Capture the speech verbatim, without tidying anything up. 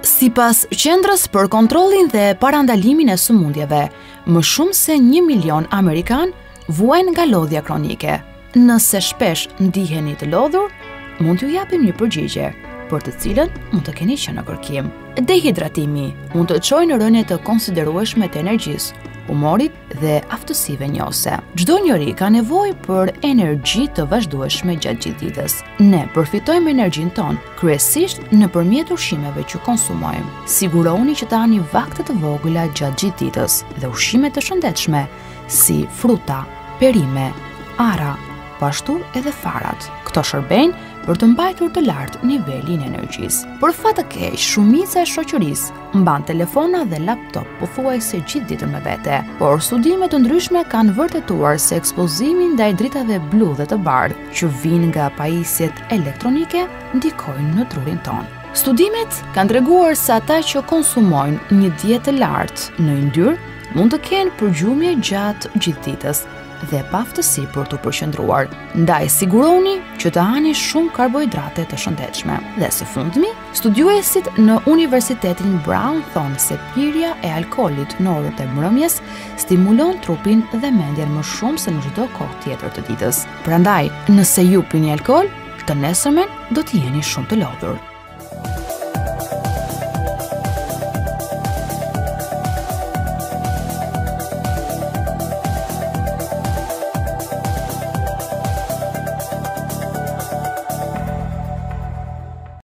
Sipas Qendrës për Kontrollin dhe Parandalimin e Sëmundjeve, më shumë se një milion Amerikan vuajnë nga lodhja kronike. Nëse shpesh ndiheni të lodhur, mund t'ju japim një përgjigje, për të cilën mund të keni qenë në kërkim. Dehidratimi mund të çojë në rënje të konsiderueshme të energjisë, humorit dhe aftësive njose. Çdo njeri ka nevojë për energji të vazhdueshme gjatë gjithë ditës. Ne përfitojmë energjinë tonë kryesisht nëpërmjet ushqimeve që konsumojmë. Sigurohuni që të hani vakte të vogla gjatë gjithë ditës dhe ushqime të shëndetshme si fruta, perime, ara, po ashtu edhe farat. Këto shërbejnë për të mbajtur të lartë nivelin e energjisë. Për fat të keq, shumica e shoqërisë mban telefona dhe laptop pothuajse gjithë ditën me vete, por studime të ndryshme kanë vërtetuar se ekspozimi ndaj dritave blu dhe të bardhë që vijnë nga pajisjet elektronike ndikojnë në trurin tonë. Studimet kanë treguar se ata që konsumojnë një dietë të lartë në yndyrë mund të kenë përgjumje gjatë gjithë ditës dhe pa aftësi për të përqendruar. Ndaj siguroni që të hani shumë karbohidrate të shëndetshme. Dhe së fundmi, studiuesit në Universitetin Brown thonë se pirja e alkoolit në orët e mbrëmjes stimulon trupin dhe mendjen më shumë se në çdo kohë tjetër të ditës. Prandaj, nëse ju pini alkool, të nesërmen do të jeni shumë të lodhur.